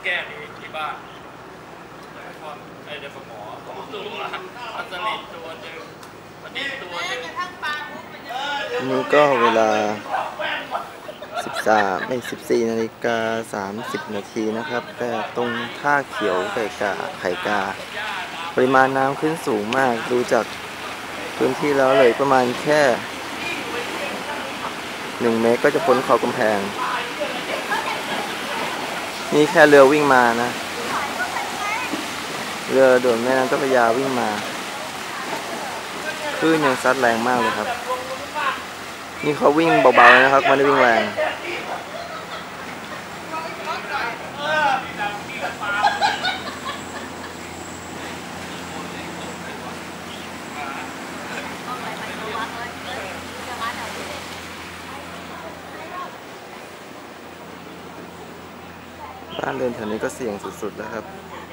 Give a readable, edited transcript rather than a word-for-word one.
แก้ที่บ้านไอเด็กหมอ2 ตัวอัสลิดตัวหนึ่งอันนี้ตัวหนึ่งนี่ก็เวลา14 นาฬิกา 30 นาทีนะครับแต่ตรงท่าเขียวไข่กาปริมาณน้ำขึ้นสูงมากดูจากพื้นที่แล้วเลยประมาณแค่1 เมตรก็จะพ้นขอบกำแพงนี่แค่เรือวิ่งมานะเรือด่วนแม่น้ำเจ้าพระยาวิ่งมาคลื่นยังซัดแรงมากเลยครับนี่เขาวิ่งเบาๆนะครับไม่ได้วิ่งแรงบ้านเรือนแถวนี้ก็เสี่ยงสุดๆแล้วครับ